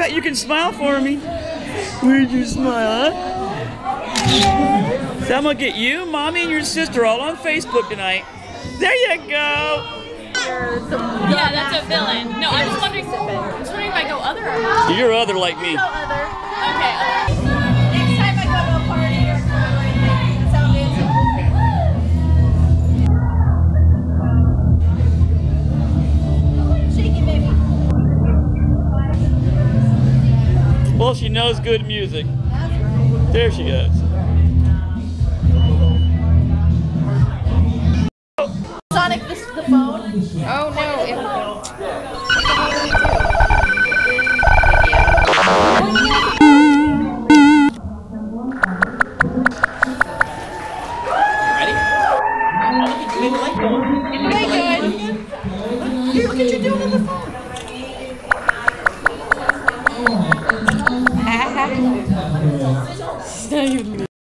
bet you can smile for me. Where'd you smile, huh? So I'm gonna get you, Mommy, and your sister all on Facebook tonight. There you go. Yeah, that's a villain. No, I'm just wondering. I'm just wondering if I go other or not. You're other like me. Go other. Okay. Next time I go to a party or anything, sound dancing. Shake it, baby. Well, she knows good music. There she goes. Sonic, this is the phone. Oh no. Here, look at you doing on the phone.